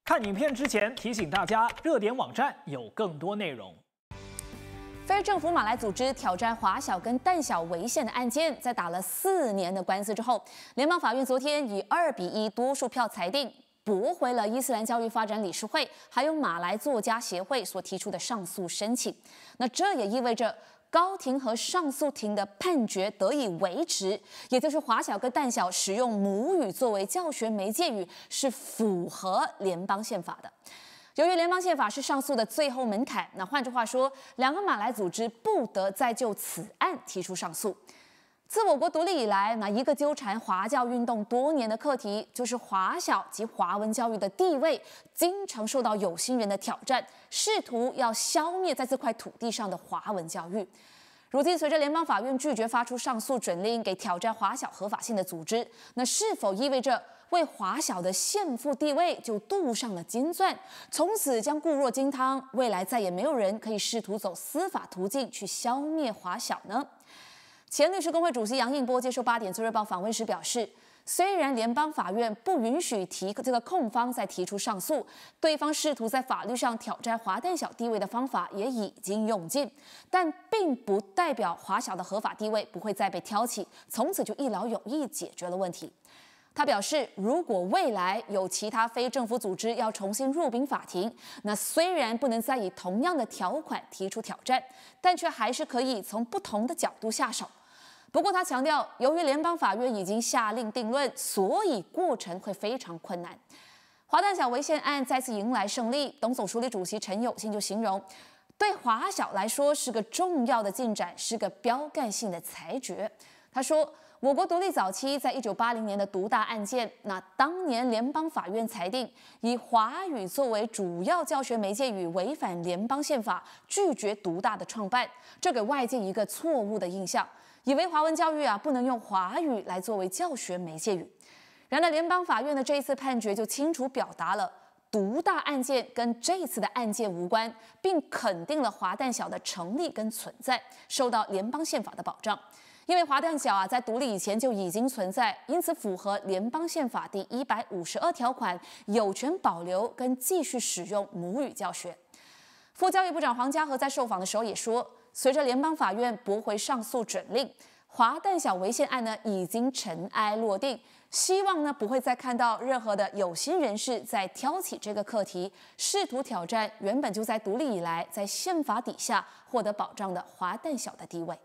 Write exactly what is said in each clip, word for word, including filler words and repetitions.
看影片之前提醒大家，热点网站有更多内容。 非政府马来组织挑战华小跟淡小违宪的案件，在打了四年的官司之后，联邦法院昨天以二比一多数票裁定，驳回了伊斯兰教育发展理事会还有马来作家协会所提出的上诉申请。那这也意味着高庭和上诉庭的判决得以维持，也就是华小跟淡小使用母语作为教学媒介语是符合联邦宪法的。由于联邦宪法是上诉的最后门槛，那换句话说，两个马来组织不得再就此案提出上诉。自我国独立以来，那一个纠缠华教运动多年的课题，就是华小及华文教育的地位经常受到有心人的挑战，试图要消灭在这块土地上的华文教育。如今，随着联邦法院拒绝发出上诉准令给挑战华小合法性的组织，那是否意味着为华小的宪父地位就镀上了金钻，从此将固若金汤，未来再也没有人可以试图走司法途径去消灭华小呢？前律师公会主席杨应波接受八点最热报访问时表示，虽然联邦法院不允许提这个控方再提出上诉，对方试图在法律上挑战华淡小地位的方法也已经用尽，但并不代表华小的合法地位不会再被挑起，从此就一劳永逸解决了问题。他表示，如果未来有其他非政府组织要重新入禀法庭，那虽然不能再以同样的条款提出挑战，但却还是可以从不同的角度下手。不过他强调，由于联邦法院已经下令定论，所以过程会非常困难。华淡小违宪案再次迎来胜利，董总署理主席陈有信就形容，对华小来说是个重要的进展，是个标杆性的裁决。他说，我国独立早期，在一九八零年的独大案件，那当年联邦法院裁定以华语作为主要教学媒介语违反联邦宪法，拒绝独大的创办，这给外界一个错误的印象，以为华文教育啊不能用华语来作为教学媒介语。然而，联邦法院的这一次判决就清楚表达了独大案件跟这一次的案件无关，并肯定了华淡小的成立跟存在，受到联邦宪法的保障。因为华淡小啊在独立以前就已经存在，因此符合联邦宪法第一百五十二条款，有权保留跟继续使用母语教学。副教育部长黄家和在受访的时候也说，随着联邦法院驳回上诉准令，华淡小违宪案呢已经尘埃落定，希望呢不会再看到任何的有心人士在挑起这个课题，试图挑战原本就在独立以来在宪法底下获得保障的华淡小的地位。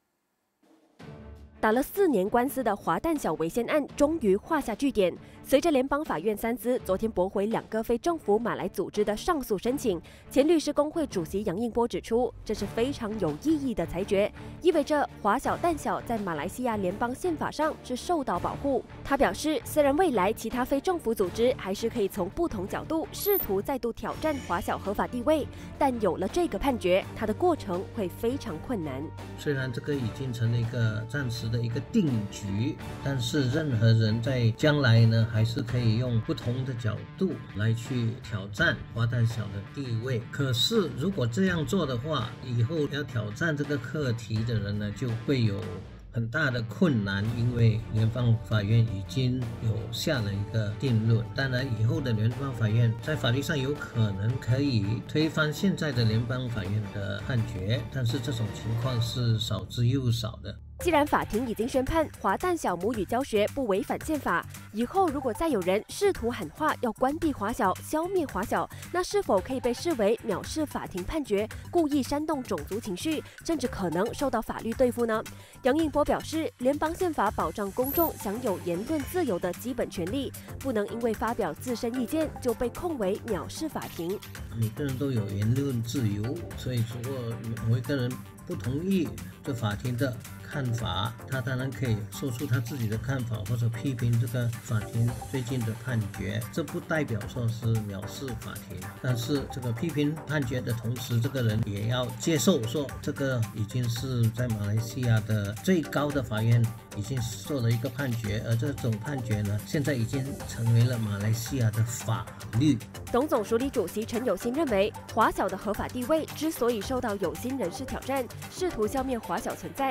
打了四年官司的华淡小违宪案终于画下句点。随着联邦法院三司昨天驳回两个非政府马来组织的上诉申请，前律师公会主席杨应波指出，这是非常有意义的裁决，意味着华小淡小在马来西亚联邦宪法上是受到保护。他表示，虽然未来其他非政府组织还是可以从不同角度试图再度挑战华小合法地位，但有了这个判决，它的过程会非常困难。 虽然这个已经成了一个暂时的一个定局，但是任何人在将来呢，还是可以用不同的角度来去挑战华淡小的地位。可是如果这样做的话，以后要挑战这个课题的人呢，就会有很大的困难，因为联邦法院已经有下了一个定论。当然，以后的联邦法院在法律上有可能可以推翻现在的联邦法院的判决，但是这种情况是少之又少的。 既然法庭已经宣判华淡小母语教学不违反宪法，以后如果再有人试图喊话要关闭华小、消灭华小，那是否可以被视为藐视法庭判决、故意煽动种族情绪，甚至可能受到法律对付呢？杨应波表示，联邦宪法保障公众享有言论自由的基本权利，不能因为发表自身意见就被控为藐视法庭。 每个人都有言论自由，所以如果某一个人不同意这法庭的看法，他当然可以说出他自己的看法，或者批评这个法庭最近的判决，这不代表说是藐视法庭。但是这个批评判决的同时，这个人也要接受说，这个已经是在马来西亚的最高的法院已经做了一个判决，而这种判决呢，现在已经成为了马来西亚的法律。 董总署理主席陈有信认为，华小的合法地位之所以受到有心人士挑战，试图消灭华小存在，他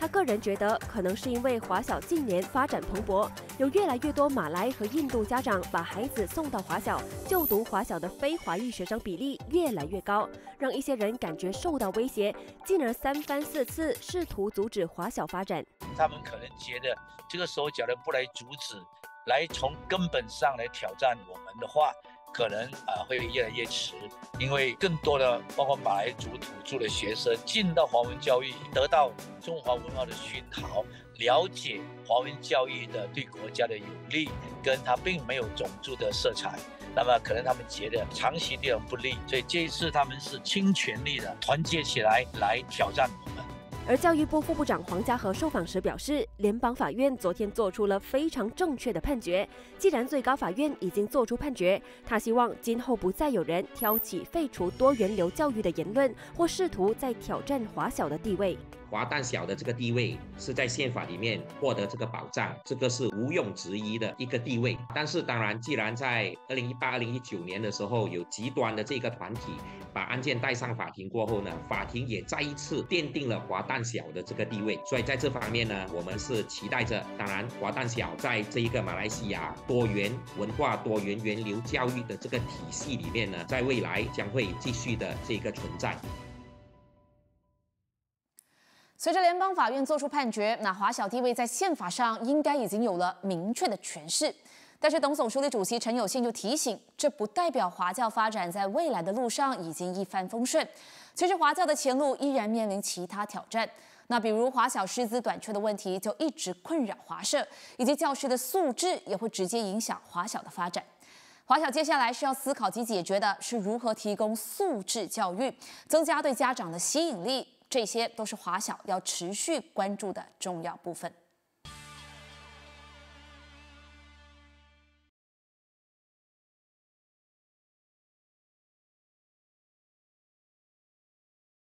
个人觉得，可能是因为华小近年发展蓬勃，有越来越多马来和印度家长把孩子送到华小就读，华小的非华裔学生比例越来越高，让一些人感觉受到威胁，进而三番四次试图阻止华小发展。 他们可能觉得这个时候假如不来阻止，来从根本上来挑战我们的话，可能啊会越来越迟，因为更多的包括马来族土著的学生进到华文教育，得到中华文化的熏陶，了解华文教育的对国家的有利，跟它并没有种族的色彩，那么可能他们觉得长期对我们不利，所以这一次他们是倾全力的团结起来来挑战我们。 而教育部副部长黄家和受访时表示，联邦法院昨天做出了非常正确的判决。既然最高法院已经做出判决，他希望今后不再有人挑起废除多元流教育的言论，或试图再挑战华小的地位。 华旦小的这个地位是在宪法里面获得这个保障，这个是毋庸置疑的一个地位。但是当然，既然在二零一八、二零一九年的时候有极端的这个团体把案件带上法庭过后呢，法庭也再一次奠定了华旦小的这个地位。所以在这方面呢，我们是期待着，当然华旦小在这一个马来西亚多元文化、多元源流教育的这个体系里面呢，在未来将会继续的这个存在。 随着联邦法院作出判决，那华小地位在宪法上应该已经有了明确的诠释。但是董总书记主席陈有信就提醒，这不代表华教发展在未来的路上已经一帆风顺。其实华教的前路依然面临其他挑战。那比如华小师资短缺的问题就一直困扰华社，以及教师的素质也会直接影响华小的发展。华小接下来需要思考及解决的是如何提供素质教育，增加对家长的吸引力。这些都是华小要持续关注的重要部分。